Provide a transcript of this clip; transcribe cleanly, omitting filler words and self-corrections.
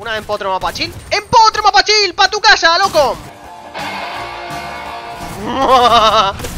Una empotro mapachil. ¡Empotro mapachil! ¡Pa' tu casa, loco!